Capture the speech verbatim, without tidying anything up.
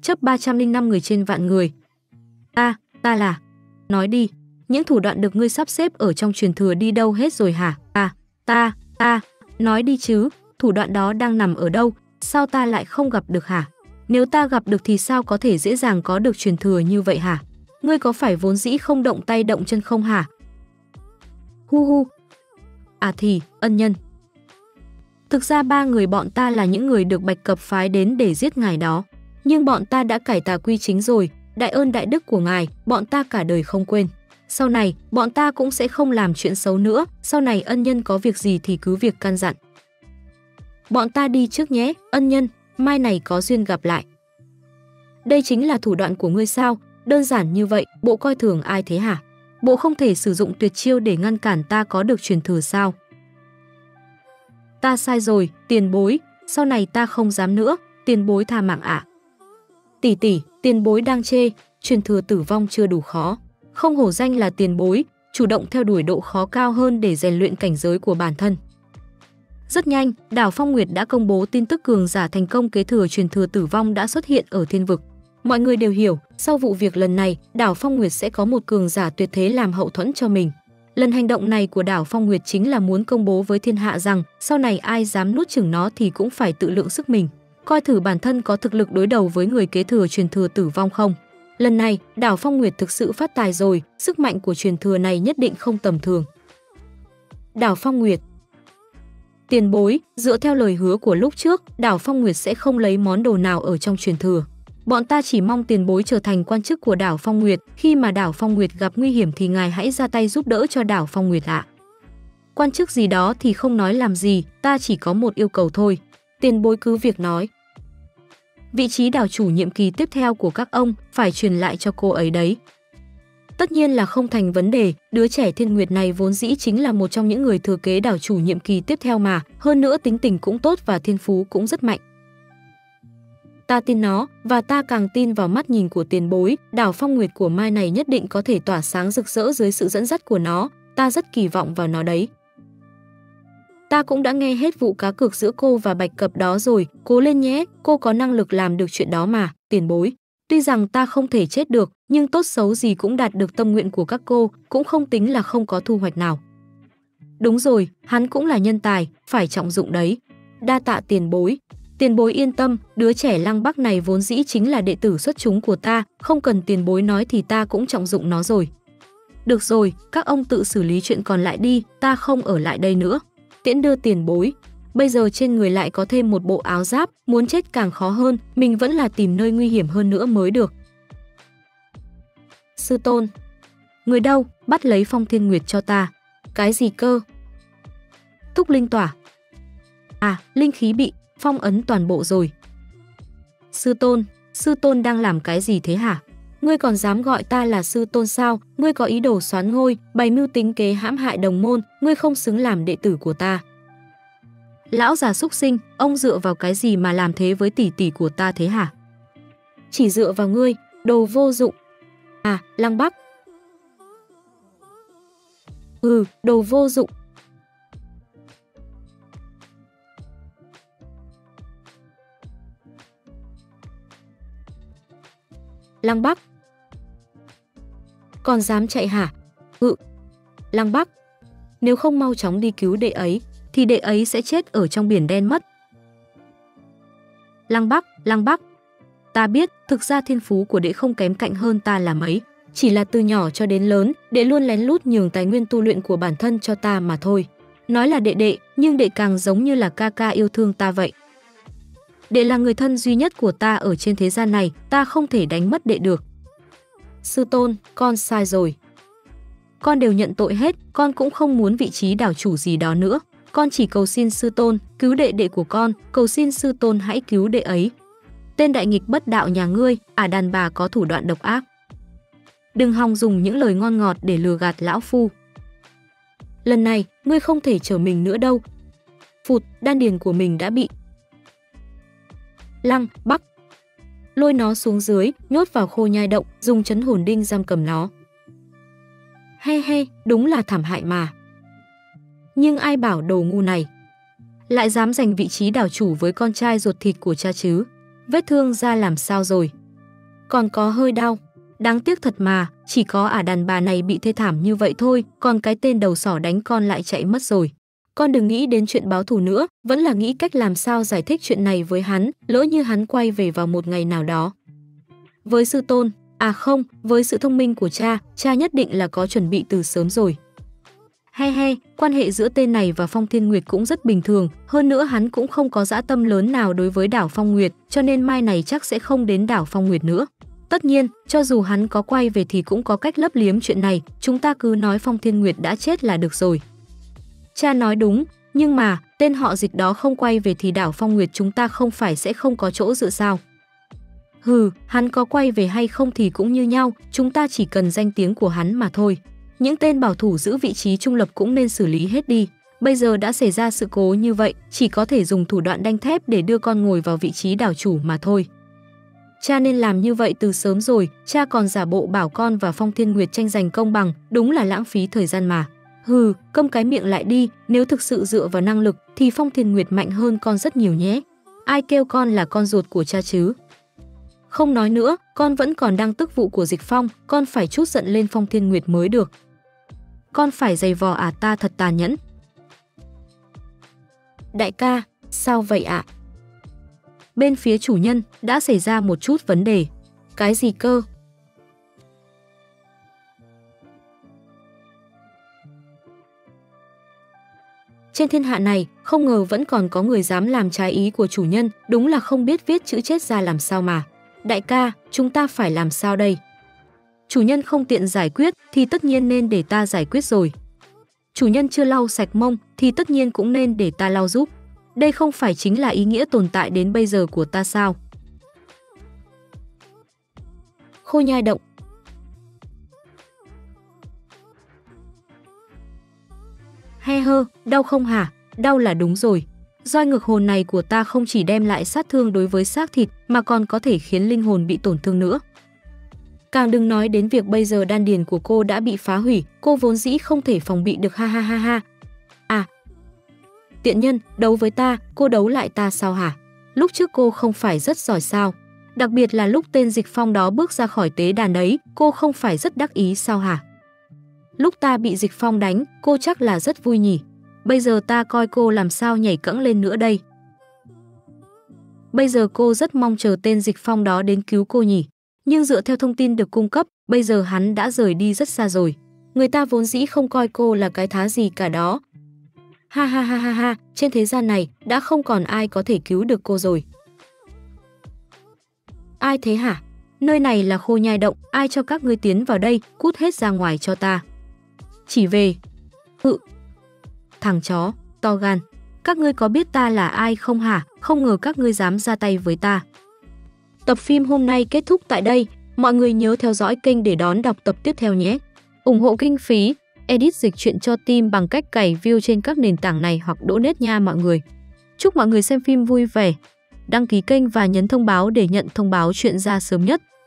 chấp ba trăm linh năm người trên vạn người. Ta, ta là... Nói đi, những thủ đoạn được ngươi sắp xếp ở trong truyền thừa đi đâu hết rồi hả? À, ta, ta, nói đi chứ, thủ đoạn đó đang nằm ở đâu, sao ta lại không gặp được hả? Nếu ta gặp được thì sao có thể dễ dàng có được truyền thừa như vậy hả? Ngươi có phải vốn dĩ không động tay động chân không hả? Hu hu. À thì, ân nhân. Thực ra ba người bọn ta là những người được Bạch Cập phái đến để giết ngài đó. Nhưng bọn ta đã cải tà quy chính rồi, đại ơn đại đức của ngài, bọn ta cả đời không quên. Sau này, bọn ta cũng sẽ không làm chuyện xấu nữa, sau này ân nhân có việc gì thì cứ việc căn dặn. Bọn ta đi trước nhé, ân nhân, mai này có duyên gặp lại. Đây chính là thủ đoạn của ngươi sao? Đơn giản như vậy, bộ coi thường ai thế hả? Bộ không thể sử dụng tuyệt chiêu để ngăn cản ta có được truyền thừa sao? Ta sai rồi, tiền bối, sau này ta không dám nữa, tiền bối tha mạng ạ. À. Tỷ tỷ, tiền bối đang chê, truyền thừa tử vong chưa đủ khó. Không hổ danh là tiền bối, chủ động theo đuổi độ khó cao hơn để rèn luyện cảnh giới của bản thân. Rất nhanh, đảo Phong Nguyệt đã công bố tin tức cường giả thành công kế thừa truyền thừa tử vong đã xuất hiện ở thiên vực. Mọi người đều hiểu, sau vụ việc lần này, đảo Phong Nguyệt sẽ có một cường giả tuyệt thế làm hậu thuẫn cho mình. Lần hành động này của đảo Phong Nguyệt chính là muốn công bố với thiên hạ rằng sau này ai dám nuốt chửng nó thì cũng phải tự lượng sức mình, coi thử bản thân có thực lực đối đầu với người kế thừa truyền thừa tử vong không. Lần này, đảo Phong Nguyệt thực sự phát tài rồi, sức mạnh của truyền thừa này nhất định không tầm thường. Đảo Phong Nguyệt. Tiền bối, dựa theo lời hứa của lúc trước, đảo Phong Nguyệt sẽ không lấy món đồ nào ở trong truyền thừa. Bọn ta chỉ mong tiền bối trở thành quan chức của đảo Phong Nguyệt, khi mà đảo Phong Nguyệt gặp nguy hiểm thì ngài hãy ra tay giúp đỡ cho đảo Phong Nguyệt ạ. Quan chức gì đó thì không nói làm gì, ta chỉ có một yêu cầu thôi. Tiền bối cứ việc nói. Vị trí đảo chủ nhiệm kỳ tiếp theo của các ông phải truyền lại cho cô ấy đấy. Tất nhiên là không thành vấn đề, đứa trẻ Thiên Nguyệt này vốn dĩ chính là một trong những người thừa kế đảo chủ nhiệm kỳ tiếp theo mà, hơn nữa tính tình cũng tốt và thiên phú cũng rất mạnh. Ta tin nó, và ta càng tin vào mắt nhìn của tiền bối, đảo Phong Nguyệt của mai này nhất định có thể tỏa sáng rực rỡ dưới sự dẫn dắt của nó, ta rất kỳ vọng vào nó đấy. Ta cũng đã nghe hết vụ cá cược giữa cô và Bạch Cập đó rồi, cố lên nhé, cô có năng lực làm được chuyện đó mà, tiền bối. Tuy rằng ta không thể chết được, nhưng tốt xấu gì cũng đạt được tâm nguyện của các cô, cũng không tính là không có thu hoạch nào. Đúng rồi, hắn cũng là nhân tài, phải trọng dụng đấy. Đa tạ tiền bối. Tiền bối yên tâm, đứa trẻ Lăng Bắc này vốn dĩ chính là đệ tử xuất chúng của ta, không cần tiền bối nói thì ta cũng trọng dụng nó rồi. Được rồi, các ông tự xử lý chuyện còn lại đi, ta không ở lại đây nữa. Tiễn đưa tiền bối. Bây giờ trên người lại có thêm một bộ áo giáp, muốn chết càng khó hơn, mình vẫn là tìm nơi nguy hiểm hơn nữa mới được. Sư tôn. Người đâu, bắt lấy Phong Thiên Nguyệt cho ta. Cái gì cơ? Thúc linh tỏa. À, linh khí bị phong ấn toàn bộ rồi. Sư tôn, sư tôn đang làm cái gì thế hả? Ngươi còn dám gọi ta là sư tôn sao? Ngươi có ý đồ xoán ngôi, bày mưu tính kế hãm hại đồng môn, ngươi không xứng làm đệ tử của ta. Lão già súc sinh, ông dựa vào cái gì mà làm thế với tỷ tỷ của ta thế hả? Chỉ dựa vào ngươi, đồ vô dụng. À, Lăng Bắc. Ừ, đồ vô dụng. Lăng Bắc. Còn dám chạy hả? Ừ. Lăng Bắc. Nếu không mau chóng đi cứu đệ ấy, thì đệ ấy sẽ chết ở trong biển đen mất. Lăng Bắc, Lăng Bắc. Ta biết, thực ra thiên phú của đệ không kém cạnh hơn ta là mấy. Chỉ là từ nhỏ cho đến lớn, đệ luôn lén lút nhường tài nguyên tu luyện của bản thân cho ta mà thôi. Nói là đệ đệ, nhưng đệ càng giống như là ca ca yêu thương ta vậy. Đệ là người thân duy nhất của ta ở trên thế gian này, ta không thể đánh mất đệ được. Sư tôn, con sai rồi. Con đều nhận tội hết, con cũng không muốn vị trí đảo chủ gì đó nữa. Con chỉ cầu xin sư tôn, cứu đệ đệ của con, cầu xin sư tôn hãy cứu đệ ấy. Tên đại nghịch bất đạo nhà ngươi, ả đàn bà có thủ đoạn độc ác. Đừng hòng dùng những lời ngon ngọt để lừa gạt lão phu. Lần này, ngươi không thể trở mình nữa đâu. Phụt, đan điền của mình đã bị. Lăng Bắc. Lôi nó xuống dưới, nhốt vào khô nhai động, dùng trấn hồn đinh giam cầm nó. He he, đúng là thảm hại mà. Nhưng ai bảo đồ ngu này lại dám giành vị trí đảo chủ với con trai ruột thịt của cha chứ? Vết thương ra làm sao rồi? còn có hơi đau. Đáng tiếc thật mà, chỉ có ả đàn bà này bị thê thảm như vậy thôi, còn cái tên đầu sỏ đánh con lại chạy mất rồi. Con đừng nghĩ đến chuyện báo thù nữa, vẫn là nghĩ cách làm sao giải thích chuyện này với hắn, lỡ như hắn quay về vào một ngày nào đó. Với sư tôn, à không, với sự thông minh của cha, cha nhất định là có chuẩn bị từ sớm rồi. He he, quan hệ giữa tên này và Phong Thiên Nguyệt cũng rất bình thường, hơn nữa hắn cũng không có dã tâm lớn nào đối với đảo Phong Nguyệt, cho nên mai này chắc sẽ không đến đảo Phong Nguyệt nữa. Tất nhiên, cho dù hắn có quay về thì cũng có cách lấp liếm chuyện này, chúng ta cứ nói Phong Thiên Nguyệt đã chết là được rồi. Cha nói đúng, nhưng mà tên họ Dịch đó không quay về thì đảo Phong Nguyệt chúng ta không phải sẽ không có chỗ dựa sao? Hừ, hắn có quay về hay không thì cũng như nhau, chúng ta chỉ cần danh tiếng của hắn mà thôi. Những tên bảo thủ giữ vị trí trung lập cũng nên xử lý hết đi. Bây giờ đã xảy ra sự cố như vậy, chỉ có thể dùng thủ đoạn đanh thép để đưa con ngồi vào vị trí đảo chủ mà thôi. Cha nên làm như vậy từ sớm rồi, cha còn giả bộ bảo con và Phong Thiên Nguyệt tranh giành công bằng, đúng là lãng phí thời gian mà. Hừ, câm cái miệng lại đi, nếu thực sự dựa vào năng lực thì Phong Thiên Nguyệt mạnh hơn con rất nhiều nhé. Ai kêu con là con ruột của cha chứ? Không nói nữa, con vẫn còn đang tức vụ của Dịch Phong, con phải trút giận lên Phong Thiên Nguyệt mới được. Con phải giày vò à, ta thật tàn nhẫn. Đại ca, sao vậy ạ? À? Bên phía chủ nhân đã xảy ra một chút vấn đề. Cái gì cơ? Trên thiên hạ này, không ngờ vẫn còn có người dám làm trái ý của chủ nhân, đúng là không biết viết chữ chết ra làm sao mà. Đại ca, chúng ta phải làm sao đây? Chủ nhân không tiện giải quyết thì tất nhiên nên để ta giải quyết rồi. Chủ nhân chưa lau sạch mông thì tất nhiên cũng nên để ta lau giúp. Đây không phải chính là ý nghĩa tồn tại đến bây giờ của ta sao? Khô Nhai Động. He hơ, đau không hả? Đau là đúng rồi. Roi ngược hồn này của ta không chỉ đem lại sát thương đối với xác thịt mà còn có thể khiến linh hồn bị tổn thương nữa. Càng đừng nói đến việc bây giờ đan điền của cô đã bị phá hủy, cô vốn dĩ không thể phòng bị được, ha ha ha ha. À, tiện nhân, đấu với ta, cô đấu lại ta sao hả? Lúc trước cô không phải rất giỏi sao? Đặc biệt là lúc tên Dịch Phong đó bước ra khỏi tế đàn ấy, cô không phải rất đắc ý sao hả? Lúc ta bị Dịch Phong đánh, cô chắc là rất vui nhỉ? Bây giờ ta coi cô làm sao nhảy cẫng lên nữa đây. Bây giờ cô rất mong chờ tên Dịch Phong đó đến cứu cô nhỉ? Nhưng dựa theo thông tin được cung cấp, bây giờ hắn đã rời đi rất xa rồi. Người ta vốn dĩ không coi cô là cái thá gì cả đó. Ha ha ha ha ha, trên thế gian này đã không còn ai có thể cứu được cô rồi. Ai thế hả? Nơi này là Khô Nhai Động, ai cho các ngươi tiến vào đây, cút hết ra ngoài cho ta. Chỉ về. Ừ. Thằng chó, to gan. Các ngươi có biết ta là ai không hả? Không ngờ các ngươi dám ra tay với ta. Tập phim hôm nay kết thúc tại đây. Mọi người nhớ theo dõi kênh để đón đọc tập tiếp theo nhé. ủng hộ kinh phí, edit dịch truyện cho team bằng cách cày view trên các nền tảng này hoặc donate nha mọi người. Chúc mọi người xem phim vui vẻ. Đăng ký kênh và nhấn thông báo để nhận thông báo chuyện ra sớm nhất.